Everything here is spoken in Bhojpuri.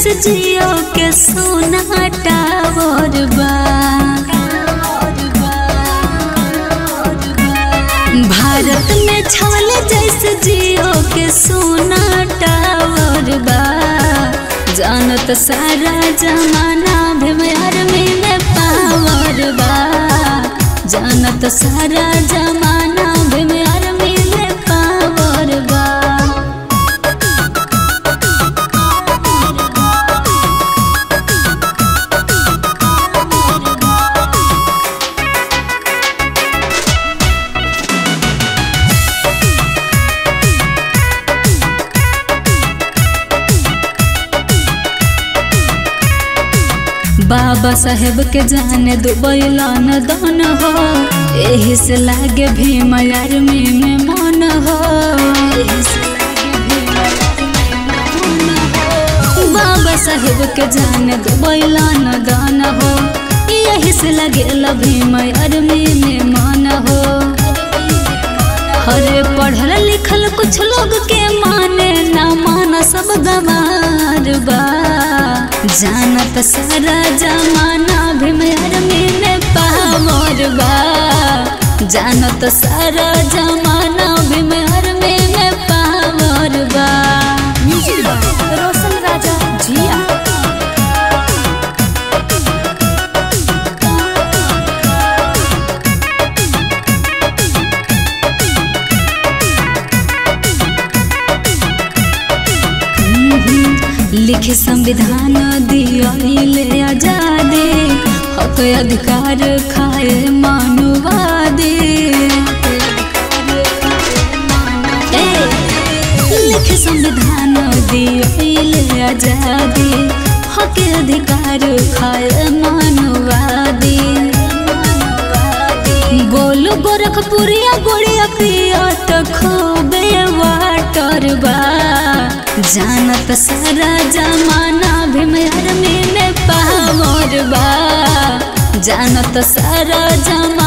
जैसे जियो के सोना टावर बा। भारत में छावल जैसे जियो के सोना टावर बा। जानत सारा जमाना भीम आर्मी में पावर बा। जानत सारा जमाना भीम आर्मी में पावर बा। बाबा साहेब के जाने दुबैला न दान हो। एही से लागे भीम आर्मी में मन हो। बाबा साहेब के जाने दुबैला न दान हो। यही से लगे भीम आर्मी में मन हो। अरे पढ़ल लिखल कुछ लोग के माने न माना सब गवार बा। जानत सारा जमाना भीम आर्मी में पावर बा। जानत सारा जमाना भीम आर्मी में पावर बा। रोशन राजा जिया। लिखे संविधान दियाले आजादी। हक अधिकार खाए मानवादी। लिखे संविधान दियाले आजादी। हक अधिकार खाए मानवादी। बोल गोरखपुरिया गोड़िया पिया तो खूबे वाटर बा। जानत सारा जमाना भीम आर्मी में पावर बा। जानत सारा जमाना